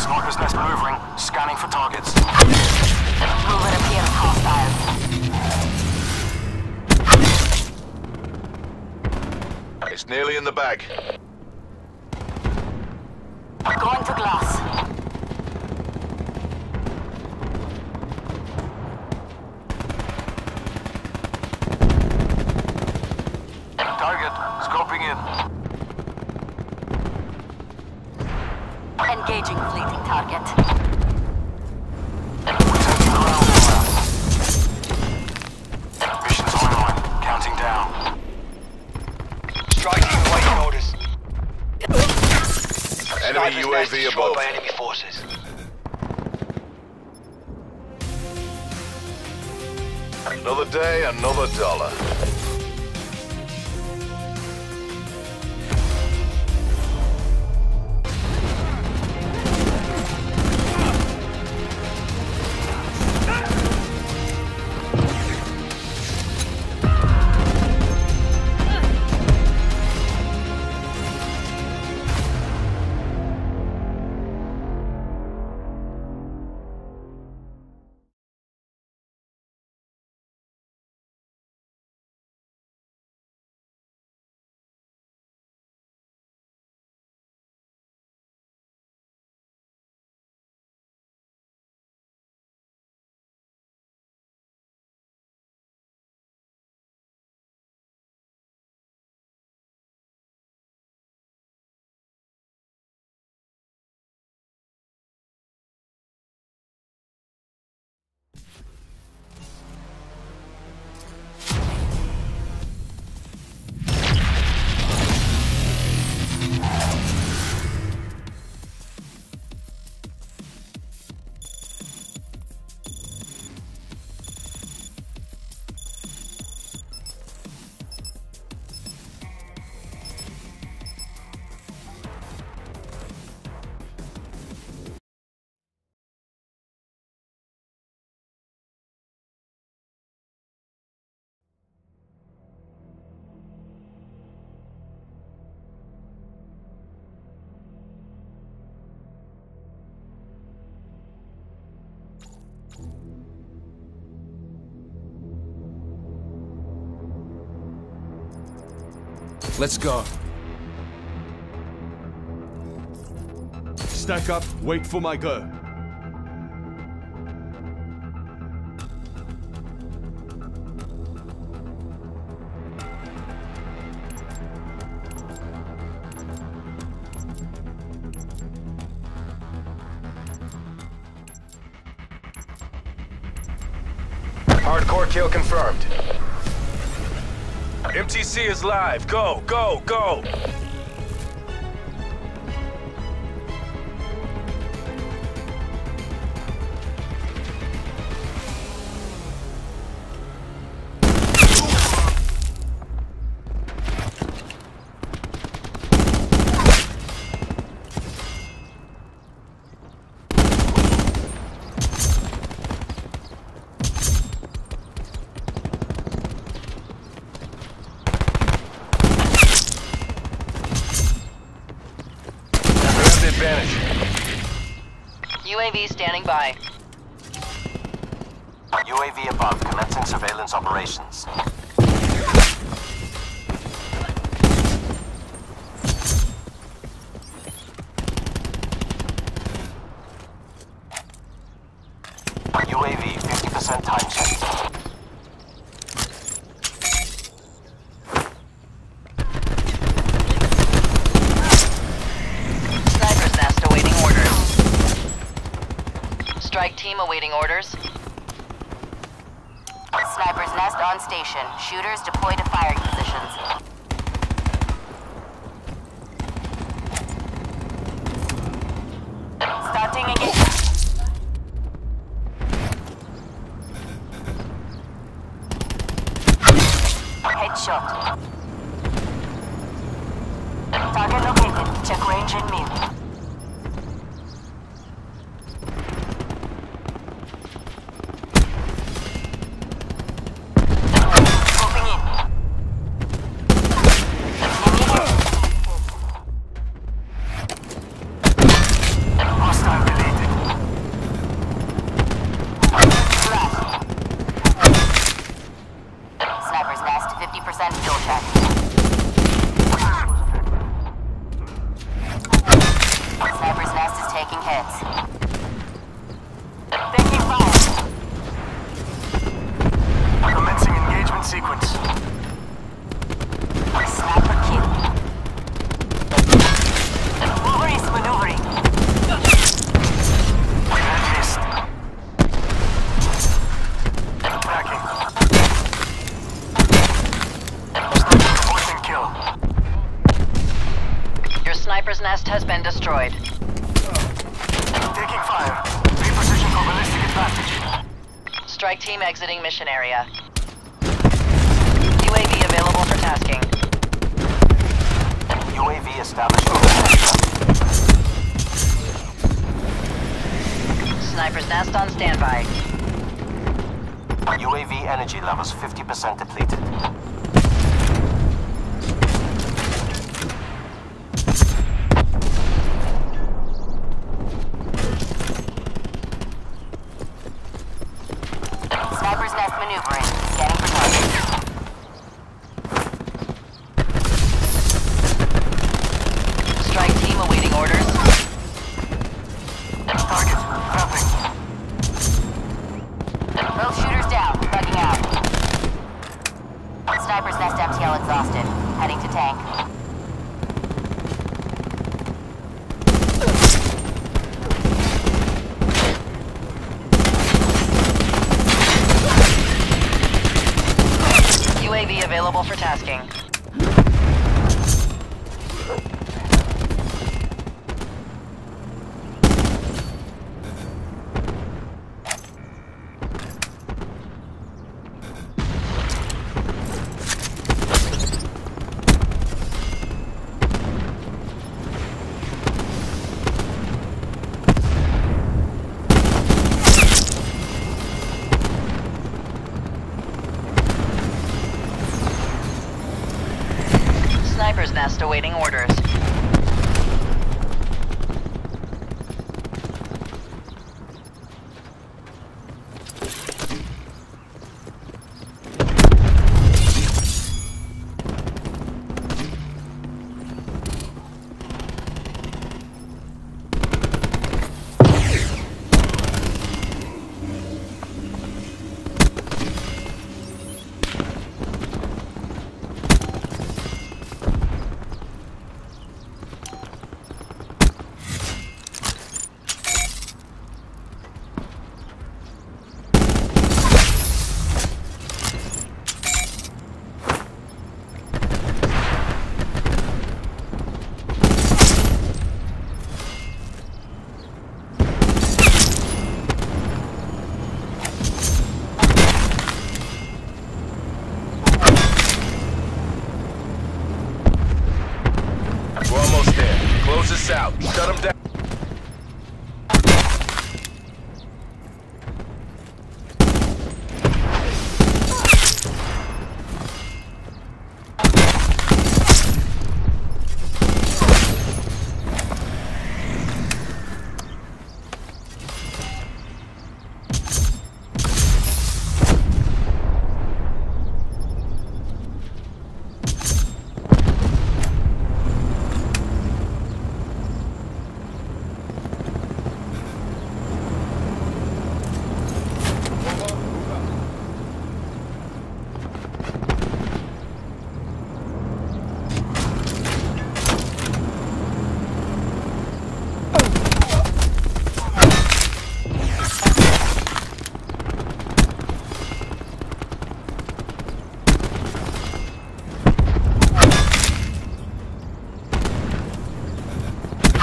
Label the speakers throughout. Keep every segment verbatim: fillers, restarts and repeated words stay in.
Speaker 1: Sniper's nest maneuvering. Scanning for targets.
Speaker 2: Movement appears hostile.
Speaker 3: It's nearly in the bag.
Speaker 2: Going to glass.
Speaker 1: Target. Scoping in.
Speaker 2: Engaging fleeting target.
Speaker 1: We're taking the round fire. Mission's online. Counting down.
Speaker 4: Striking awaiting orders.
Speaker 3: Enemy U A V
Speaker 4: destroyed
Speaker 3: above.
Speaker 4: by enemy forces.
Speaker 3: Another day, another dollar.
Speaker 5: Let's go. Stack up, wait for my go.
Speaker 3: Hardcore kill confirmed.
Speaker 6: M T C is live. Go, go, go!
Speaker 2: U A V standing by.
Speaker 1: U A V above. Commencing surveillance operations. U A V fifty percent time check.
Speaker 2: Sniper's nest awaiting orders. Strike team awaiting orders. Sniper's nest on station. Shooters deploy to firing positions. Starting engagement. Headshot. Target located. Check range and mute. Moving in. Hostile Sniper's nest has been destroyed.
Speaker 1: Taking fire. Reposition for ballistic advantage.
Speaker 2: Strike team exiting mission area. U A V available for tasking.
Speaker 1: U A V established.
Speaker 2: Sniper's nest on standby.
Speaker 1: U A V energy levels fifty percent depleted.
Speaker 2: Sniper's nest maneuvering. Scanning for targets. Strike team awaiting orders.
Speaker 1: Target mapping.
Speaker 2: Both shooters down. Bugging out. Sniper's nest M T L exhausted. Heading to tank. U A V available for tasking. Sniper's nest awaiting orders.
Speaker 6: We're almost there. Close this out. Shut them down.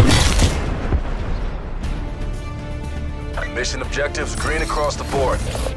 Speaker 6: Mission objectives green across the board.